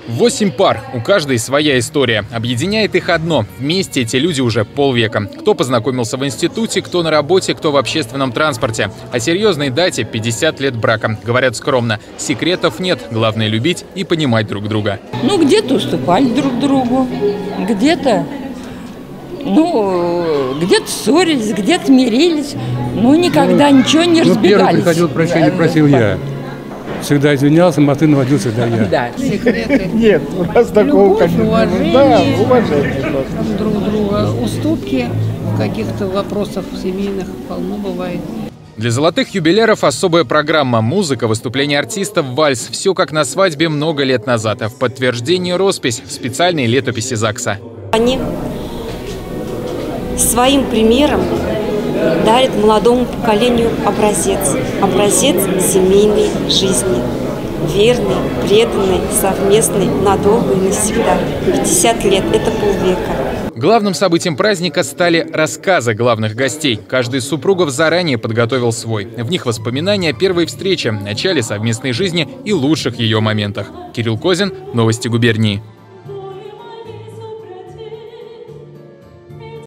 8 пар, у каждой своя история. Объединяет их одно – вместе эти люди уже полвека. Кто познакомился в институте, кто на работе, кто в общественном транспорте. О серьезной дате – 50 лет брака. Говорят скромно, секретов нет, главное – любить и понимать друг друга. Где-то уступали друг другу, где-то ссорились, где-то мирились, никогда ничего не разбегались. Первый приходил, прощения просил я. Всегда извинялся, мосты наводил всегда я. Да. Секреты. Нет, у нас такого, конечно. Уважение, Да, уважение. друг друга, уступки в каких-то вопросах семейных полно бывает. Для золотых юбиляров особая программа, музыка, выступления артистов, вальс. Все как на свадьбе много лет назад. А в подтверждение роспись в специальной летописи ЗАГСа. Они своим примером дарит молодому поколению образец семейной жизни. Верный, преданный, совместный, надолго и навсегда. 50 лет – это полвека. Главным событием праздника стали рассказы главных гостей. Каждый из супругов заранее подготовил свой. В них воспоминания о первой встрече, начале совместной жизни и лучших ее моментах. Кирилл Козин, Новости губернии.